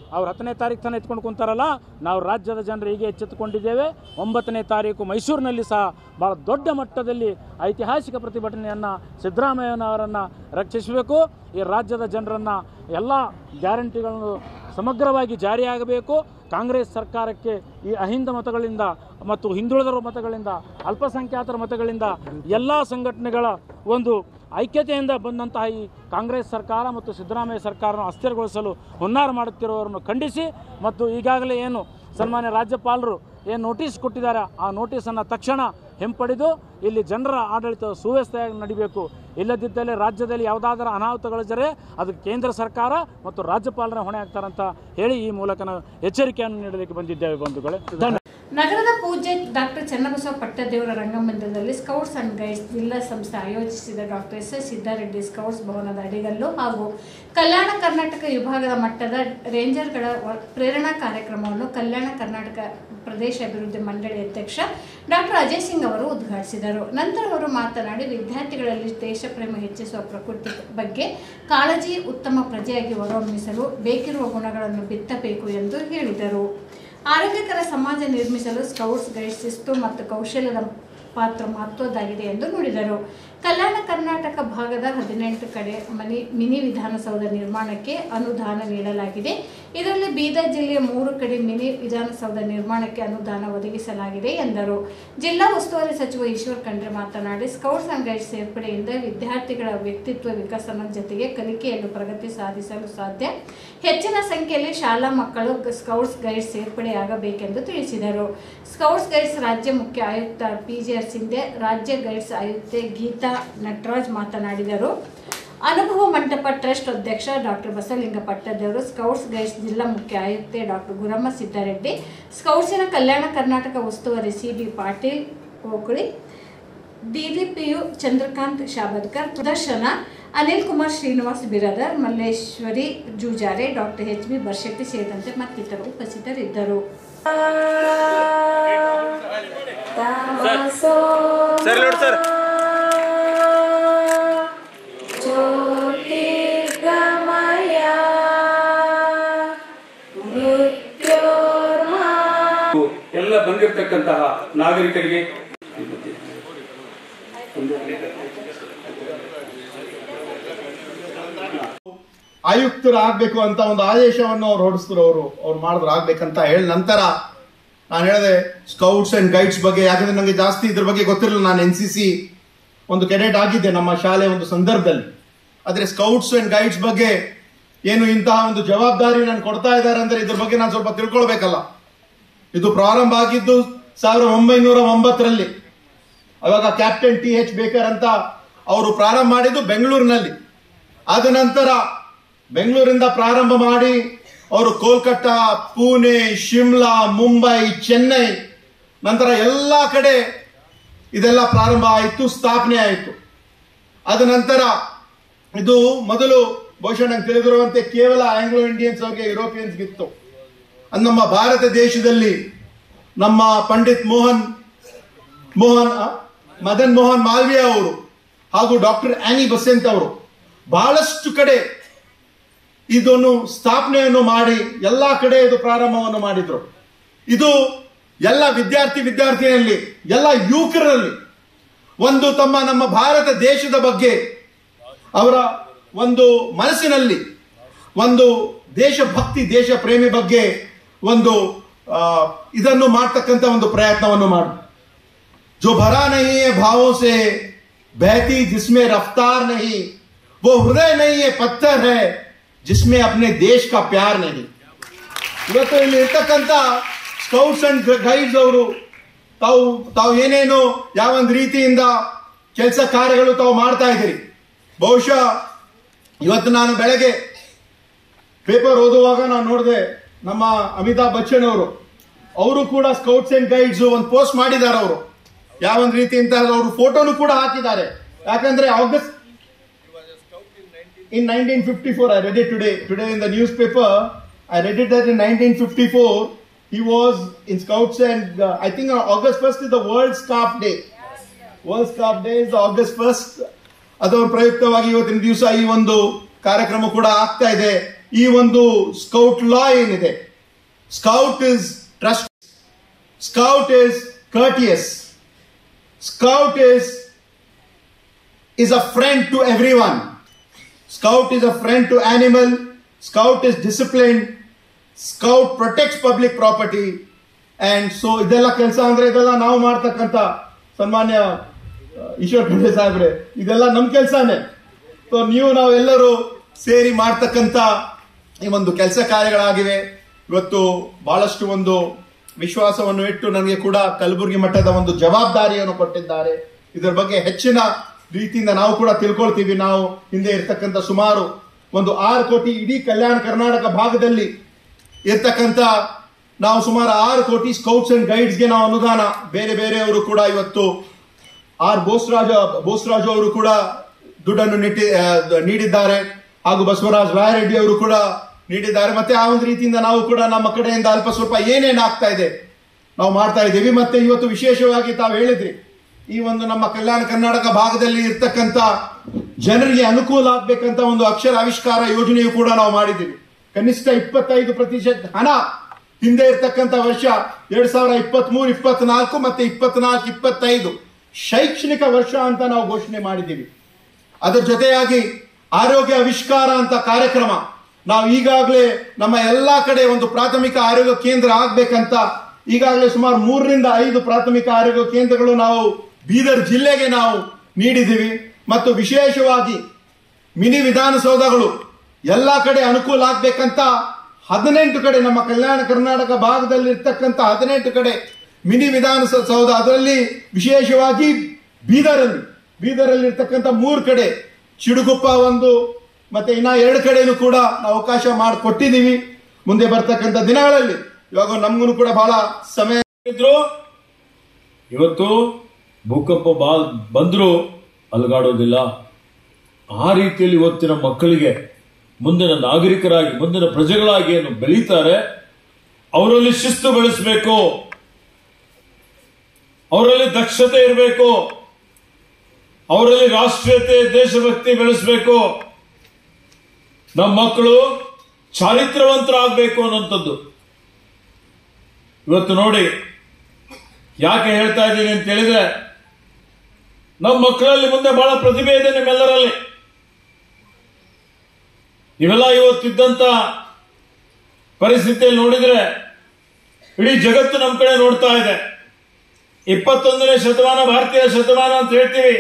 ಅವ್ರು ಹತ್ತನೇ ತಾರೀಕು ತನಕ ಎತ್ಕೊಂಡು ಕುಂತಾರಲ್ಲ, ನಾವು ರಾಜ್ಯದ ಜನರು ಹೀಗೆ ಎಚ್ಚೆತ್ತುಕೊಂಡಿದ್ದೇವೆ. ಒಂಬತ್ತನೇ ತಾರೀಕು ಮೈಸೂರಿನಲ್ಲಿ ಸಹ ಭಾಳ ದೊಡ್ಡ ಮಟ್ಟದಲ್ಲಿ ಐತಿಹಾಸಿಕ ಪ್ರತಿಭಟನೆಯನ್ನು ಸಿದ್ದರಾಮಯ್ಯನವರನ್ನು ರಕ್ಷಿಸಬೇಕು. ಈ ರಾಜ್ಯದ ಜನರನ್ನು ಎಲ್ಲ ಗ್ಯಾರಂಟಿಗಳನ್ನು ಸಮಗ್ರವಾಗಿ ಜಾರಿಯಾಗಬೇಕು. ಕಾಂಗ್ರೆಸ್ ಸರ್ಕಾರಕ್ಕೆ ಈ ಅಹಿಂದ ಮತಗಳಿಂದ ಮತ್ತು ಹಿಂದುಳಿದರ ಮತಗಳಿಂದ, ಅಲ್ಪಸಂಖ್ಯಾತರ ಮತಗಳಿಂದ ಎಲ್ಲ ಸಂಘಟನೆಗಳ ಒಂದು ಐಕ್ಯತೆಯಿಂದ ಬಂದಂತಹ ಈ ಕಾಂಗ್ರೆಸ್ ಸರ್ಕಾರ ಮತ್ತು ಸಿದ್ದರಾಮಯ್ಯ ಸರ್ಕಾರವನ್ನು ಅಸ್ಥಿರಗೊಳಿಸಲು ಹುನ್ನಾರ ಮಾಡುತ್ತಿರುವವರನ್ನು ಖಂಡಿಸಿ ಮತ್ತು ಈಗಾಗಲೇ ಏನು ಸನ್ಮಾನ್ಯ ರಾಜ್ಯಪಾಲರು ಏನು ನೋಟಿಸ್ ಕೊಟ್ಟಿದ್ದಾರೆ ಆ ನೋಟಿಸನ್ನು ತಕ್ಷಣ ಹಿಂಪಡೆದು ಇಲ್ಲಿ ಜನರ ಆಡಳಿತ ಸುವ್ಯವಸ್ಥೆಯಾಗಿ ನಡಿಬೇಕು. ಇಲ್ಲದಿದ್ದಲ್ಲಿ ರಾಜ್ಯದಲ್ಲಿ ಯಾವುದಾದ್ರೂ ಅನಾಹುತಗಳಿದ್ದರೆ ಅದಕ್ಕೆ ಕೇಂದ್ರ ಸರ್ಕಾರ ಮತ್ತು ರಾಜ್ಯಪಾಲರ ಹೊಣೆ ಆಗ್ತಾರಂತ ಹೇಳಿ ಈ ಮೂಲಕ ನಾವು ಎಚ್ಚರಿಕೆಯನ್ನು ನೀಡಲಿಕ್ಕೆ ಬಂದಿದ್ದೇವೆ ಬಂಧುಗಳೇ. ಧನ್ಯವಾದ. ನಗರದ ಪೂಜ್ಯ ಡಾಕ್ಟರ್ ಚನ್ನಬಸವ ಪಟ್ಟದೇವರ ರಂಗಮಂದಿರದಲ್ಲಿ ಸ್ಕೌಟ್ಸ್ ಅಂಡ್ ಗೈಡ್ಸ್ ಜಿಲ್ಲಾ ಸಂಸ್ಥೆ ಆಯೋಜಿಸಿದ doctor S S Siddareddy scouts ಭವನದ ಅಡಿಗಲ್ಲು ಹಾಗೂ ಕಲ್ಯಾಣ ಕರ್ನಾಟಕ ವಿಭಾಗದ ಮಟ್ಟದ ರೇಂಜರ್ಗಳ ಪ್ರೇರಣಾ ಕಾರ್ಯಕ್ರಮವನ್ನು ಕಲ್ಯಾಣ ಕರ್ನಾಟಕ ಪ್ರದೇಶ ಅಭಿವೃದ್ಧಿ ಮಂಡಳಿ ಅಧ್ಯಕ್ಷ ಡಾಕ್ಟರ್ ಅಜಯ್ ಸಿಂಗ್ ಅವರು ಉದ್ಘಾಟಿಸಿದರು. ನಂತರ ಅವರು ಮಾತನಾಡಿ ವಿದ್ಯಾರ್ಥಿಗಳಲ್ಲಿ ದೇಶ ಪ್ರೇಮ ಹೆಚ್ಚಿಸುವ ಪ್ರಕೃತಿ ಬಗ್ಗೆ ಕಾಳಜಿ, ಉತ್ತಮ ಪ್ರಜೆಯಾಗಿ ಹೊರಹೊಮ್ಮಿಸಲು ಬೇಕಿರುವ ಗುಣಗಳನ್ನು ಬಿತ್ತಬೇಕು ಎಂದು ಹೇಳಿದರು. ಆರೋಗ್ಯಕರ ಸಮಾಜ ನಿರ್ಮಿಸಲು ಸ್ಕೌಟ್ಸ್ ಗೈಡ್ಸ್ ಶಿಸ್ತು ಮತ್ತು ಕೌಶಲ್ಯದ ಪಾತ್ರ ಮಹತ್ವದ್ದಾಗಿದೆ ಎಂದು ನುಡಿದರು. ಕಲ್ಯಾಣ ಕರ್ನಾಟಕ ಭಾಗದ ಹದಿನೆಂಟು ಕಡೆ ಮನಿ ಮಿನಿ ವಿಧಾನಸೌಧ ನಿರ್ಮಾಣಕ್ಕೆ ಅನುದಾನ ನೀಡಲಾಗಿದೆ. ಇದರಲ್ಲಿ ಬೀದರ್ ಜಿಲ್ಲೆಯ ಮೂರು ಕಡೆ ಮಿನಿ ವಿಧಾನಸೌಧ ನಿರ್ಮಾಣಕ್ಕೆ ಅನುದಾನ ಒದಗಿಸಲಾಗಿದೆ ಎಂದರು. ಜಿಲ್ಲಾ ಉಸ್ತುವಾರಿ ಸಚಿವ ಈಶ್ವರ್ ಖಂಡ್ರೆ ಮಾತನಾಡಿ ಸ್ಕೌಟ್ಸ್ ಅಂಡ್ ಗೈಡ್ಸ್ ಸೇರ್ಪಡೆಯಿಂದ ವಿದ್ಯಾರ್ಥಿಗಳ ವ್ಯಕ್ತಿತ್ವ ವಿಕಸನದ ಜೊತೆಗೆ ಕಲಿಕೆಯಲ್ಲಿ ಪ್ರಗತಿ ಸಾಧಿಸಲು ಸಾಧ್ಯ. ಹೆಚ್ಚಿನ ಸಂಖ್ಯೆಯಲ್ಲಿ ಶಾಲಾ ಮಕ್ಕಳು ಸ್ಕೌಟ್ಸ್ ಗೈಡ್ಸ್ ಸೇರ್ಪಡೆಯಾಗಬೇಕೆಂದು ತಿಳಿಸಿದರು. ಸ್ಕೌಟ್ಸ್ ಗೈಡ್ಸ್ ರಾಜ್ಯ ಮುಖ್ಯ ಆಯುಕ್ತ ಪಿಜಿಆರ್ ಸಿಂಧೆ, ರಾಜ್ಯ ಗೈಡ್ಸ್ ಆಯುಕ್ತೆ ಗೀತಾ ನಟರಾಜ್ ಮಾತನಾಡಿದರು. ಅನುಭವ ಮಂಟಪ ಟ್ರಸ್ಟ್ ಅಧ್ಯಕ್ಷ doctor Basavalinga Pattadevaru, scouts guides ಜಿಲ್ಲಾ ಮುಖ್ಯ ಆಯುಕ್ತೆ ಡಾಕ್ಟರ್ ಗುರಮ್ಮ ಸಿದ್ದಾರೆಡ್ಡಿ, ಸ್ಕೌಟ್ಸಿನ ಕಲ್ಯಾಣ ಕರ್ನಾಟಕ ಉಸ್ತುವಾರಿ C B Patil Kokali, DDPU Chandrakant Shabadkar, ಪ್ರದರ್ಶನ Anil Kumar Srinivas Biradar, Malleshwari Jujare, doctor H B Barshetty ಸೇರಿದಂತೆ ಮತ್ತಿತರರು ಉಪಸ್ಥಿತರಿದ್ದರು. ಸರ್ ನೋಡಿ ಸರ್ ಎಲ್ಲ ಬಂದಿರತಕ್ಕಂತಹ ನಾಗರಿಕರಿಗೆ ಆಯುಕ್ತರು ಆಗ್ಬೇಕು ಅಂತ ಒಂದು ಆದೇಶವನ್ನು ಅವ್ರು ಹೊರಡಿಸಿದ್ರು. ಅವರು ಅವ್ರು ಮಾಡಿದ್ರು ಆಗ್ಬೇಕಂತ ಹೇಳಿ ನಂತರ ನಾನು ಹೇಳಿದೆ ಸ್ಕೌಟ್ಸ್ ಅಂಡ್ ಗೈಡ್ಸ್ ಬಗ್ಗೆ, ಯಾಕಂದ್ರೆ ನನಗೆ ಜಾಸ್ತಿ ಇದ್ರ ಬಗ್ಗೆ ಗೊತ್ತಿರಲಿಲ್ಲ. ನಾನು ಎನ್ ಸಿ ಸಿ ಒಂದು ಕೆಡೆಟ್ ಆಗಿದ್ದೆ ನಮ್ಮ ಶಾಲೆ ಒಂದು ಸಂದರ್ಭದಲ್ಲಿ. ಆದ್ರೆ ಸ್ಕೌಟ್ಸ್ ಅಂಡ್ ಗೈಡ್ಸ್ ಬಗ್ಗೆ ಏನು ಇಂತಹ ಒಂದು ಜವಾಬ್ದಾರಿ ನಾನು ಕೊಡ್ತಾ ಇದ್ದಾರೆ ಅಂದ್ರೆ ಇದ್ರ ಬಗ್ಗೆ ನಾನು ಸ್ವಲ್ಪ ತಿಳ್ಕೊಳ್ಬೇಕಲ್ಲ. ಇದು ಪ್ರಾರಂಭ ಆಗಿದ್ದು ಸಾವಿರದ ಒಂಬೈನೂರ ಒಂಬತ್ತರಲ್ಲಿ. ಅವಾಗ ಕ್ಯಾಪ್ಟನ್ ಟಿ ಎಚ್ ಬೇಕರ್ ಅಂತ ಅವರು ಪ್ರಾರಂಭ ಮಾಡಿದ್ದು ಬೆಂಗಳೂರಿನಲ್ಲಿ. ಆದ ನಂತರ ಬೆಂಗಳೂರಿಂದ ಪ್ರಾರಂಭ ಮಾಡಿ ಅವರು ಕೋಲ್ಕತ್ತಾ, ಪುಣೆ, ಶಿಮ್ಲಾ, ಮುಂಬೈ, ಚೆನ್ನೈ, ನಂತರ ಎಲ್ಲ ಕಡೆ ಇದೆಲ್ಲ ಪ್ರಾರಂಭ ಆಯಿತು, ಸ್ಥಾಪನೆ ಆಯಿತು. ಅದ ನಂತರ ಇದು ಮೊದಲು ಬಹುಶಃ ನಂಗೆ ತಿಳಿದಿರುವಂತೆ ಕೇವಲ ಆಂಗ್ಲೋ ಇಂಡಿಯನ್ಸ್ ಅವ್ರಿಗೆ ಯುರೋಪಿಯನ್ಸ್ ಇತ್ತು. ಅದು ನಮ್ಮ ಭಾರತ ದೇಶದಲ್ಲಿ ನಮ್ಮ ಪಂಡಿತ್ ಮೋಹನ್ ಮೋಹನ್ ಮದನ್ ಮೋಹನ್ ಮಾಲ್ವಿಯಾ ಅವರು ಹಾಗೂ ಡಾಕ್ಟರ್ ಆನಿ ಬಸೆಂತ್ ಅವರು ಬಹಳಷ್ಟು ಕಡೆ ಇದನ್ನು ಸ್ಥಾಪನೆಯನ್ನು ಮಾಡಿ ಎಲ್ಲಾ ಕಡೆ ಇದು ಪ್ರಾರಂಭವನ್ನು ಮಾಡಿದ್ರು. ಇದು ಎಲ್ಲ ವಿದ್ಯಾರ್ಥಿ ವಿದ್ಯಾರ್ಥಿಯಲ್ಲಿ ಎಲ್ಲ ಯುವಕರಲ್ಲಿ ಒಂದು ತಮ್ಮ ನಮ್ಮ ಭಾರತ ದೇಶದ ಬಗ್ಗೆ ಅವರ ಒಂದು ಮನಸ್ಸಿನಲ್ಲಿ ಒಂದು ದೇಶಭಕ್ತಿ, ದೇಶ ಪ್ರೇಮಿ ಬಗ್ಗೆ ಒಂದು ಇದನ್ನು ಮಾಡ್ತಕ್ಕಂಥ ಒಂದು ಪ್ರಯತ್ನವನ್ನು ಮಾಡಿ. जो भरा नहीं है भावों से बहती जिसमें रफ्तार नहीं, वो हृदय नहीं है पत्थर है जिसमें अपने देश का प्यार नहीं. ಇವತ್ತು ಇಲ್ಲಿ ಇರ್ತಕ್ಕಂಥ ಸ್ಕೌಟ್ಸ್ ಅಂಡ್ ಗೈಡ್ಸ್ ಅವರು ತಾವು ತಾವು ಏನೇನು ಯಾವೊಂದು ರೀತಿಯಿಂದ ಕೆಲಸ ಕಾರ್ಯಗಳು ತಾವು ಮಾಡ್ತಾ ಇದ್ದೀರಿ. ಬಹುಶಃ ಇವತ್ತು ನಾನು ಬೆಳಗ್ಗೆ ಪೇಪರ್ ಓದುವಾಗ ನಾನು ನೋಡಿದೆ, ನಮ್ಮ ಅಮಿತಾಬ್ ಬಚ್ಚನ್ ಅವರು ಅವರು ಕೂಡ ಸ್ಕೌಟ್ಸ್ ಅಂಡ್ ಗೈಡ್ಸ್ ಒಂದು ಪೋಸ್ಟ್ ಮಾಡಿದ್ದಾರೆ. ಅವರು ಯಾವೊಂದು ರೀತಿಯಿಂದ ಅವರು ಫೋಟೋನು ಕೂಡ ಹಾಕಿದ್ದಾರೆ. ಯಾಕಂದ್ರೆ August in nineteen fifty-four, I read it today today in the newspaper. I read it that in nineteen fifty-four he was in Scouts and uh, I think uh, August first is the World Scarf Day. World Scarf Day is August first. ಅದರ ಪ್ರಯುಕ್ತವಾಗಿ ಇವತ್ತಿನ ದಿವಸ ಈ ಒಂದು ಕಾರ್ಯಕ್ರಮ ಕೂಡ ಆಗ್ತಾ ಇದೆ. ಈ ಒಂದು ಸ್ಕೌಟ್ ಲಾ ಏನಿದೆ, scout is trust, scout is courteous, scout is is a friend to everyone. Scout is a friend to animal. Scout is disciplined. Scout protects public property. And so ಇದೆಲ್ಲ ಕೆಲಸ ಅಂದ್ರೆ ಇದೆಲ್ಲ ನಾವು ಮಾಡ್ತಕ್ಕಂಥ ಸನ್ಮಾನ್ಯ ಈಶ್ವರ್ ಖಂಡ್ರೆ ಸಾಹೇಬ್ರೆ, ಇದೆಲ್ಲ ನಮ್ಮ ಕೆಲಸನೇ. ಸೊ ನೀವು ನಾವು ಎಲ್ಲರೂ ಸೇರಿ ಮಾಡ್ತಕ್ಕಂಥ ಈ ಒಂದು ಕೆಲಸ ಕಾರ್ಯಗಳಾಗಿವೆ. ಇವತ್ತು ಬಹಳಷ್ಟು ಒಂದು ವಿಶ್ವಾಸವನ್ನು ಇಟ್ಟು ನನಗೆ ಕೂಡ ಕಲಬುರಗಿ ಮಟ್ಟದ ಒಂದು ಜವಾಬ್ದಾರಿಯನ್ನು ಕೊಟ್ಟಿದ್ದಾರೆ. ಇದರ ಬಗ್ಗೆ ಹೆಚ್ಚಿನ ರೀತಿಯಿಂದ ನಾವು ಕೂಡ ತಿಳ್ಕೊಳ್ತೀವಿ. ನಾವು ಹಿಂದೆ ಇರ್ತಕ್ಕಂಥ ಸುಮಾರು ಒಂದು ಆರು ಕೋಟಿ ಇಡೀ ಕಲ್ಯಾಣ ಕರ್ನಾಟಕ ಭಾಗದಲ್ಲಿ ಇರ್ತಕ್ಕಂಥ ನಾವು ಸುಮಾರು ಆರು ಕೋಟಿ ಸ್ಕೌಟ್ಸ್ ಅಂಡ್ ಗೈಡ್ಸ್ಗೆ ನಾವು ಅನುದಾನ ಬೇರೆ ಬೇರೆಯವರು ಕೂಡ ಇವತ್ತು ಆರ್ ಬೋಸ್ರಾಜ ಬೋಸ್ರಾಜು ಅವರು ಕೂಡ ದುಡ್ಡನ್ನು ನೀಡಿ ನೀಡಿದ್ದಾರೆ ಹಾಗೂ ಬಸವರಾಜ್ ರಾಯರೆಡ್ಡಿ ಅವರು ಕೂಡ ನೀಡಿದ್ದಾರೆ. ಮತ್ತೆ ಆ ಒಂದು ರೀತಿಯಿಂದ ನಾವು ಕೂಡ ನಮ್ಮ ಕಡೆಯಿಂದ ಅಲ್ಪ ಸ್ವಲ್ಪ ಏನೇನು ಆಗ್ತಾ ಇದೆ ನಾವು ಮಾಡ್ತಾ ಇದ್ದೀವಿ. ಮತ್ತೆ ಇವತ್ತು ವಿಶೇಷವಾಗಿ ತಾವು ಹೇಳಿದ್ರಿ, ಈ ಒಂದು ನಮ್ಮ ಕಲ್ಯಾಣ ಕರ್ನಾಟಕ ಭಾಗದಲ್ಲಿ ಇರ್ತಕ್ಕಂಥ ಜನರಿಗೆ ಅನುಕೂಲ ಆಗ್ಬೇಕಂತ ಒಂದು ಅಕ್ಷರ ಆವಿಷ್ಕಾರ ಯೋಜನೆಯು ಕೂಡ ನಾವು ಮಾಡಿದ್ದೀವಿ. ಕನಿಷ್ಠ ಇಪ್ಪತ್ತೈದು ಪ್ರತಿಶತ ಹಣ ಹಿಂದೆ ಇರ್ತಕ್ಕಂಥ ವರ್ಷ ಎರಡ್ ಸಾವಿರ ಇಪ್ಪತ್ತ್ ಮೂರು ಇಪ್ಪತ್ನಾಲ್ಕು ಮತ್ತೆ ಇಪ್ಪತ್ನಾಲ್ಕು ಇಪ್ಪತ್ತೈದು ಶೈಕ್ಷಣಿಕ ವರ್ಷ ಅಂತ ನಾವು ಘೋಷಣೆ ಮಾಡಿದ್ದೀವಿ. ಅದರ ಜೊತೆಯಾಗಿ ಆರೋಗ್ಯ ಆವಿಷ್ಕಾರ ಅಂತ ಕಾರ್ಯಕ್ರಮ ನಾವು ಈಗಾಗಲೇ ನಮ್ಮ ಎಲ್ಲಾ ಕಡೆ ಒಂದು ಪ್ರಾಥಮಿಕ ಆರೋಗ್ಯ ಕೇಂದ್ರ ಆಗ್ಬೇಕಂತ ಈಗಾಗಲೇ ಸುಮಾರು ಮೂರರಿಂದ ಐದು ಪ್ರಾಥಮಿಕ ಆರೋಗ್ಯ ಕೇಂದ್ರಗಳು ನಾವು ಬೀದರ್ ಜಿಲ್ಲೆಗೆ ನಾವು ನೀಡಿದ್ದೀವಿ. ಮತ್ತು ವಿಶೇಷವಾಗಿ ಮಿನಿ ವಿಧಾನಸೌಧಗಳು ಎಲ್ಲಾ ಕಡೆ ಅನುಕೂಲ ಆಗ್ಬೇಕಂತ ಹದಿನೆಂಟು ಕಡೆ ನಮ್ಮ ಕಲ್ಯಾಣ ಕರ್ನಾಟಕ ಭಾಗದಲ್ಲಿ ಇರ್ತಕ್ಕಂಥ ಹದಿನೆಂಟು ಕಡೆ ಮಿನಿ ವಿಧಾನಸೌಧ, ಅದರಲ್ಲಿ ವಿಶೇಷವಾಗಿ ಬೀದರಲ್ಲಿ ಬೀದರಲ್ಲಿ ಇರ್ತಕ್ಕಂಥ ಮೂರು ಕಡೆ, ಚಿಡುಗುಪ್ಪ ಒಂದು ಮತ್ತೆ ಇನ್ನ ಎರಡು ಕಡೆನೂ ಕೂಡ ನಾವು ಅವಕಾಶ ಮಾಡಿಕೊಟ್ಟಿದ್ದೀವಿ. ಮುಂದೆ ಬರ್ತಕ್ಕಂಥ ದಿನಗಳಲ್ಲಿ ಇವಾಗ ನಮಗೂ ಕೂಡ ಬಹಳ ಸಮಯ ಇದ್ರು. ಇವತ್ತು ಭೂಕಂಪ ಬಾ ಬಂದ್ರು ಅಲುಗಾಡೋದಿಲ್ಲ. ಆ ರೀತಿಯಲ್ಲಿ ಇವತ್ತಿನ ಮಕ್ಕಳಿಗೆ ಮುಂದಿನ ನಾಗರಿಕರಾಗಿ ಮುಂದಿನ ಪ್ರಜೆಗಳಾಗಿ ಏನು ಬೆಳೀತಾರೆ ಅವರಲ್ಲಿ ಶಿಸ್ತು ಬೆಳೆಸಬೇಕು, ಅವರಲ್ಲಿ ದಕ್ಷತೆ ಇರಬೇಕು, ಅವರಲ್ಲಿ ರಾಷ್ಟ್ರೀಯತೆ ದೇಶಭಕ್ತಿ ಬೆಳೆಸಬೇಕು. ನಮ್ಮ ಮಕ್ಕಳು ಚಾರಿತ್ರವಂತರಾಗಬೇಕು ಅನ್ನೋಂಥದ್ದು. ಇವತ್ತು ನೋಡಿ ಯಾಕೆ ಹೇಳ್ತಾ ಇದ್ದೀನಿ ಅಂತ ಹೇಳಿದ್ರೆ, ನಮ್ಮ ಮಕ್ಕಳಲ್ಲಿ ಮುಂದೆ ಬಹಳ ಪ್ರತಿಭೆ ಇದೆ ನಿಮ್ಮೆಲ್ಲರಲ್ಲಿ. ಇವೆಲ್ಲ ಇವತ್ತಿದ್ದಂತ ಪರಿಸ್ಥಿತಿಯಲ್ಲಿ ನೋಡಿದ್ರೆ ಇಡೀ ಜಗತ್ತು ನಮ್ಮ ಕಡೆ ನೋಡ್ತಾ ಇದೆ. ಇಪ್ಪತ್ತೊಂದನೇ ಶತಮಾನ ಭಾರತೀಯ ಶತಮಾನ ಅಂತ ಹೇಳ್ತೀವಿ.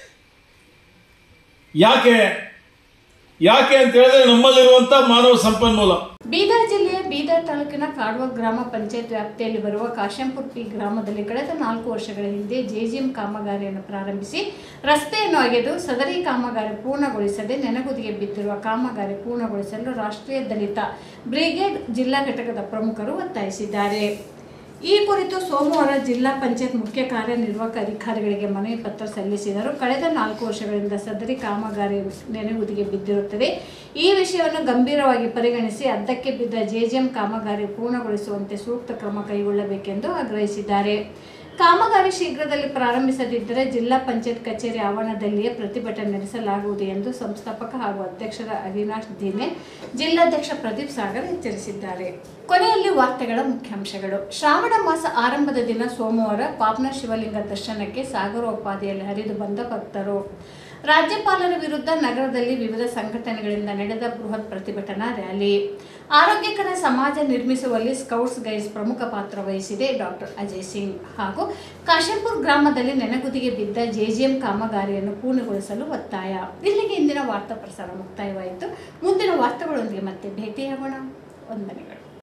ಯಾಕೆ ಯಾಕೆ ಅಂತ ಹೇಳಿದ್ರೆ ನಮ್ಮಲ್ಲಿರುವಂತ ಮಾನವ ಸಂಪನ್ಮೂಲ. ಬೀದರ್ ಜಿಲ್ಲೆಯ ಬೀದರ್ ತಾಲೂಕಿನ ಕಾಡ್ವ ಗ್ರಾಮ ಪಂಚಾಯತ್ ವ್ಯಾಪ್ತಿಯಲ್ಲಿ ಬರುವ ಕಾಶಂಪುರ್ ಪಿ ಗ್ರಾಮದಲ್ಲಿ ಕಳೆದ ನಾಲ್ಕು ವರ್ಷಗಳ ಹಿಂದೆ ಜೆಜಿಎಂ ಕಾಮಗಾರಿಯನ್ನು ಪ್ರಾರಂಭಿಸಿ ರಸ್ತೆಯನ್ನು ಅಗೆದು ಸದರಿ ಕಾಮಗಾರಿ ಪೂರ್ಣಗೊಳಿಸದೆ ನೆನಗುದಿಗೆ ಬಿದ್ದಿರುವ ಕಾಮಗಾರಿ ಪೂರ್ಣಗೊಳಿಸಲು ರಾಷ್ಟ್ರೀಯ ದಲಿತ ಬ್ರಿಗೇಡ್ ಜಿಲ್ಲಾ ಘಟಕದ ಪ್ರಮುಖರು ಒತ್ತಾಯಿಸಿದ್ದಾರೆ. ಈ ಕುರಿತು ಸೋಮವಾರ ಜಿಲ್ಲಾ ಪಂಚಾಯತ್ ಮುಖ್ಯ ಕಾರ್ಯನಿರ್ವಾಹಕ ಅಧಿಕಾರಿಗಳಿಗೆ ಮನವಿ ಪತ್ರ ಸಲ್ಲಿಸಿದರು. ಕಳೆದ ನಾಲ್ಕು ವರ್ಷಗಳಿಂದ ಸದರಿ ಕಾಮಗಾರಿ ನೆನೆಗುದಿಗೆ ಬಿದ್ದಿರುತ್ತದೆ. ಈ ವಿಷಯವನ್ನು ಗಂಭೀರವಾಗಿ ಪರಿಗಣಿಸಿ ಅದ್ದಕ್ಕೆ ಬಿದ್ದ ಜೆಜಿಎಂ ಕಾಮಗಾರಿ ಪೂರ್ಣಗೊಳಿಸುವಂತೆ ಸೂಕ್ತ ಕ್ರಮ ಕೈಗೊಳ್ಳಬೇಕೆಂದು ಆಗ್ರಹಿಸಿದ್ದಾರೆ. ಕಾಮಗಾರಿ ಶೀಘ್ರದಲ್ಲಿ ಪ್ರಾರಂಭಿಸದಿದ್ದರೆ ಜಿಲ್ಲಾ ಪಂಚಾಯತ್ ಕಚೇರಿ ಆವರಣದಲ್ಲಿಯೇ ಪ್ರತಿಭಟನೆ ನಡೆಸಲಾಗುವುದು ಎಂದು ಸಂಸ್ಥಾಪಕ ಹಾಗೂ ಅಧ್ಯಕ್ಷರ ಅವಿನಾಶ್ ದಿನೆ, ಜಿಲ್ಲಾಧ್ಯಕ್ಷ ಪ್ರದೀಪ್ ಸಾಗರ್ ಎಚ್ಚರಿಸಿದ್ದಾರೆ. ಕೊನೆಯಲ್ಲಿ ವಾರ್ತೆಗಳ ಮುಖ್ಯಾಂಶಗಳು. ಶ್ರಾವಣ ಮಾಸ ಆರಂಭದ ದಿನ ಸೋಮವಾರ ಪಾಪ್ನ ಶಿವಲಿಂಗ ದರ್ಶನಕ್ಕೆ ಸಾಗರೋಪಾದಿಯಲ್ಲಿ ಹರಿದು ಬಂದ ಭಕ್ತರು. ರಾಜ್ಯಪಾಲರ ವಿರುದ್ಧ ನಗರದಲ್ಲಿ ವಿವಿಧ ಸಂಘಟನೆಗಳಿಂದ ನಡೆದ ಬೃಹತ್ ಪ್ರತಿಭಟನಾ ರ್ಯಾಲಿ. ಆರೋಗ್ಯಕರ ಸಮಾಜ ನಿರ್ಮಿಸುವಲ್ಲಿ ಸ್ಕೌಟ್ಸ್ ಗೈಡ್ಸ್ ಪ್ರಮುಖ ಪಾತ್ರ ವಹಿಸಿದೆ ಡಾಕ್ಟರ್ ಅಜಯ್ ಸಿಂಗ್. ಹಾಗೂ ಕಾಶಂಪುರ್ ಗ್ರಾಮದಲ್ಲಿ ನೆನಗುದಿಗೆ ಬಿದ್ದ ಜೆಜಿಎಂ ಕಾಮಗಾರಿಯನ್ನು ಪೂರ್ಣಗೊಳಿಸಲು ಒತ್ತಾಯ. ಇಲ್ಲಿಗೆ ಇಂದಿನ ವಾರ್ತಾ ಪ್ರಸಾರ ಮುಕ್ತಾಯವಾಯಿತು. ಮುಂದಿನ ವಾರ್ತೆಗಳೊಂದಿಗೆ ಮತ್ತೆ ಭೇಟಿಯಾಗೋಣ. ವಂದನೆಗಳು.